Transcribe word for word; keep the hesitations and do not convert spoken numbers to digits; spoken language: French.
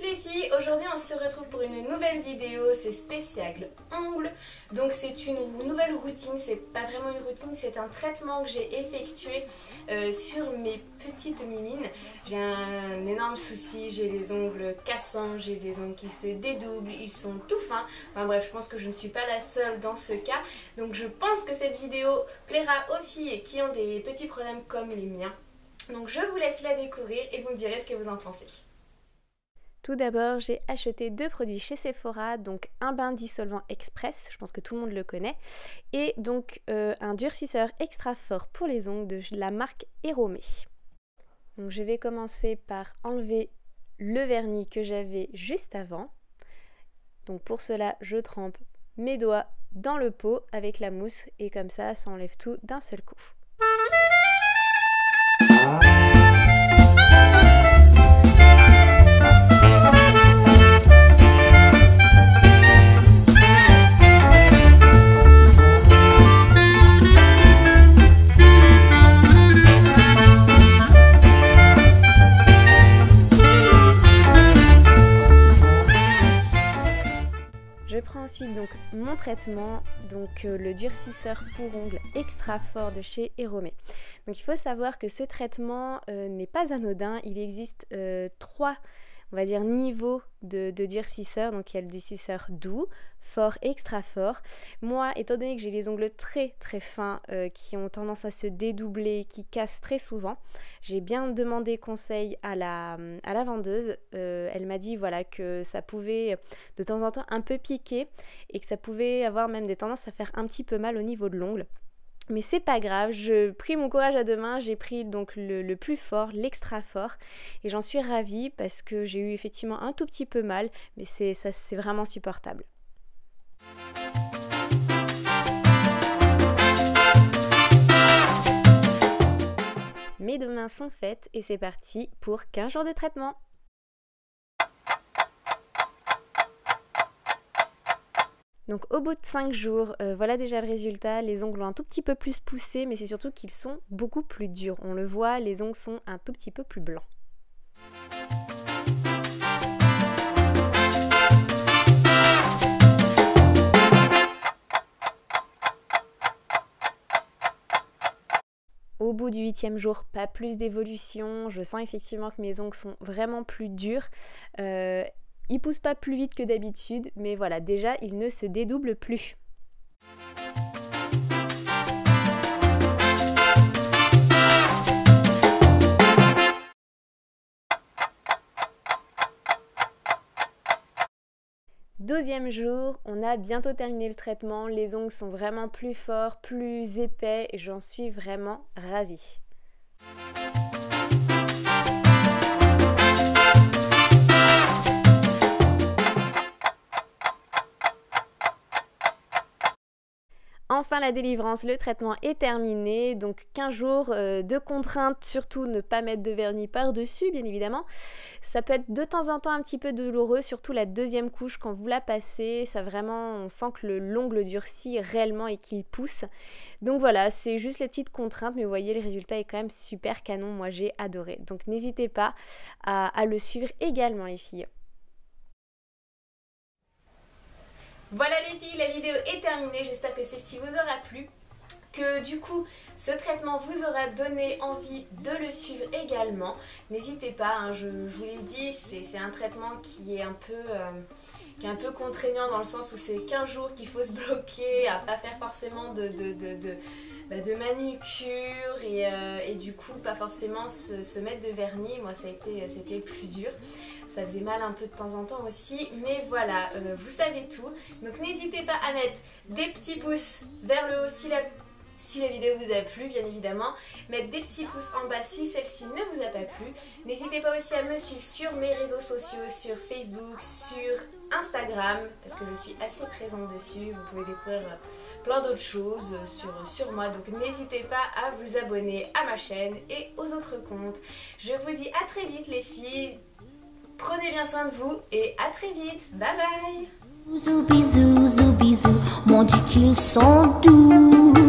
les filles, aujourd'hui on se retrouve pour une nouvelle vidéo, c'est spécial ongles. Donc c'est une nouvelle routine, c'est pas vraiment une routine, c'est un traitement que j'ai effectué euh, sur mes petites mimines. J'ai un énorme souci, j'ai les ongles cassants, j'ai les ongles qui se dédoublent, ils sont tout fins. Enfin bref, je pense que je ne suis pas la seule dans ce cas. Donc je pense que cette vidéo plaira aux filles qui ont des petits problèmes comme les miens. Donc je vous laisse la découvrir et vous me direz ce que vous en pensez. Tout d'abord, j'ai acheté deux produits chez Sephora, donc un bain dissolvant express, je pense que tout le monde le connaît, et donc euh, un durcisseur extra fort pour les ongles de la marque Eromé. Donc je vais commencer par enlever le vernis que j'avais juste avant. Donc pour cela, je trempe mes doigts dans le pot avec la mousse et comme ça, ça enlève tout d'un seul coup. Je prends ensuite donc mon traitement, donc euh, le durcisseur pour ongles extra fort de chez Eromé. Donc il faut savoir que ce traitement euh, n'est pas anodin, il existe euh, trois, on va dire, niveaux de, de durcisseur. Donc il y a le durcisseur doux, fort et extra fort. Moi, étant donné que j'ai les ongles très très fins euh, qui ont tendance à se dédoubler, qui cassent très souvent, j'ai bien demandé conseil à la, à la vendeuse. Euh, elle m'a dit voilà que ça pouvait de temps en temps un peu piquer et que ça pouvait avoir même des tendances à faire un petit peu mal au niveau de l'ongle. Mais c'est pas grave, je pris mon courage à deux mains, j'ai pris donc le, le plus fort, l'extra fort, et j'en suis ravie parce que j'ai eu effectivement un tout petit peu mal, mais c'est, ça, c'est vraiment supportable. Mes deux mains sont faites et c'est parti pour quinze jours de traitement. Donc au bout de cinq jours, euh, voilà déjà le résultat. Les ongles ont un tout petit peu plus poussé, mais c'est surtout qu'ils sont beaucoup plus durs. On le voit, les ongles sont un tout petit peu plus blancs. Au bout du huitième jour, pas plus d'évolution. Je sens effectivement que mes ongles sont vraiment plus durs. Euh, Ils poussent pas plus vite que d'habitude, mais voilà, déjà, ils ne se dédoublent plus. Douzième jour, on a bientôt terminé le traitement. Les ongles sont vraiment plus forts, plus épais, et j'en suis vraiment ravie. Enfin la délivrance, le traitement est terminé, donc quinze jours euh, de contraintes, surtout ne pas mettre de vernis par-dessus bien évidemment. Ça peut être de temps en temps un petit peu douloureux, surtout la deuxième couche quand vous la passez, ça vraiment, on sent que l'ongle durcit réellement et qu'il pousse. Donc voilà, c'est juste les petites contraintes, mais vous voyez le résultat est quand même super canon, moi j'ai adoré. Donc n'hésitez pas à, à le suivre également les filles. Voilà les filles, la vidéo est terminée, j'espère que celle-ci vous aura plu, que du coup ce traitement vous aura donné envie de le suivre également. N'hésitez pas, hein, je, je vous l'ai dit, c'est un traitement qui est un peu... Euh, qui est un peu contraignant dans le sens où c'est quinze jours qu'il faut se bloquer, à pas faire forcément de, de, de, de, bah de manucure et, euh, et du coup pas forcément se, se mettre de vernis. Moi ça a été, c'était le plus dur. Ça faisait mal un peu de temps en temps aussi, mais voilà, euh, vous savez tout. Donc n'hésitez pas à mettre des petits pouces vers le haut si la, si la vidéo vous a plu, bien évidemment. Mettre des petits pouces en bas si celle-ci ne vous a pas plu. N'hésitez pas aussi à me suivre sur mes réseaux sociaux, sur Facebook, sur Instagram, parce que je suis assez présente dessus. Vous pouvez découvrir plein d'autres choses sur, sur moi. Donc n'hésitez pas à vous abonner à ma chaîne et aux autres comptes. Je vous dis à très vite les filles. Prenez bien soin de vous et à très vite. Bye bye. Bisous, bisous, bisous, bisous, mon Dieu qu'ils sont doux.